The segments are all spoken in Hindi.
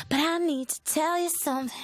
but I need to tell you something.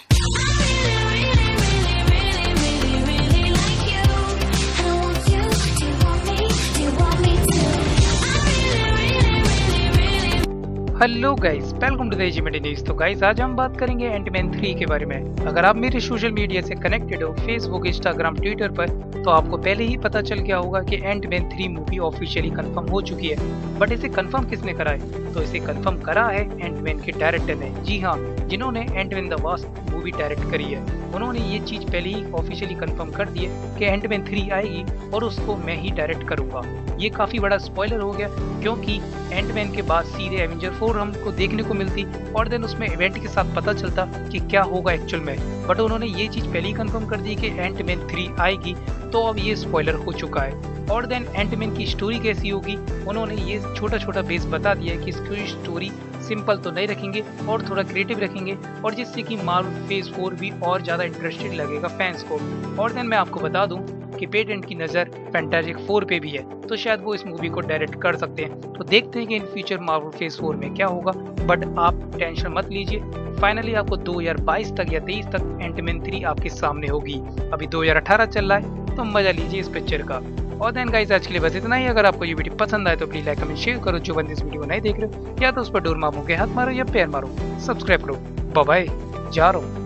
Hello guys, welcome to the एजीमेंट न्यूज़। तो गाइस, आज हम बात करेंगे एंटमैन 3 के बारे में। अगर आप मेरे सोशल मीडिया से कनेक्टेड हो, फेसबुक, इंस्टाग्राम, ट्विटर पर, तो आपको पहले ही पता चल गया होगा कि एंटमैन 3 मूवी ऑफिशियली कंफर्म हो चुकी है। बट इसे कंफर्म किसने करा है? तो इसे कंफर्म करा है एंटमैन के डायरेक्टर ने। जी हाँ, जिन्होंने Antman the Wasp movie direct करी है, उन्होंने ये चीज पहले ही ऑफिशियली कंफर्म कर दी है कि एंटमैन 3 आएगी और उसको मैं ही डायरेक्ट करूंगा। ये काफी बड़ा स्पॉइलर हो गया, क्योंकि एंटमैन के बाद सीधे एवेंजर 4 हमको देखने को मिलती और देन उसमें इवेंट के साथ पता चलता कि क्या होगा एक्चुअल में। बट उन्होंने ये चीज पहले ही कंफर्म कर दी कि एंटमैन 3 आएगी, तो अब ये स्पॉइलर हो चुका है। और देन एंटमैन की स्टोरी कैसी होगी, उन्होंने ये छोटा छोटा बेस बता दिया है कि इसकी स्टोरी सिंपल तो नहीं रखेंगे और थोड़ा क्रिएटिव रखेंगे, और जिससे कि मार्वल फेज 4 भी और ज्यादा इंटरेस्टेड लगेगा फैंस को। और देन मैं आपको बता दूं कि पेटेंट की नज़र फैंटास्टिक 4 पे भी है, तो शायद वो इस मूवी को डायरेक्ट कर सकते हैं। तो देखते हैं कि इन फ्यूचर मार्वल फेज 4 में क्या होगा। बट आप टेंशन मत लीजिए, फाइनली आपको 2022 तक या 23 तक एंटमैन 3 आपके सामने होगी। अभी 2018 चल रहा है, तो मजा लीजिए इस पिक्चर का। और देन गाइस, आज के लिए बस इतना ही। अगर आपको ये वीडियो पसंद आए तो प्लीज लाइक, कमेंट, शेयर करो। जो बंदे इस वीडियो को नहीं देख रहे, या तो उस पर डोर मामू के हाथ मारो या पैर मारो। सब्सक्राइब करो। बाय बाय, जा रहा हूँ।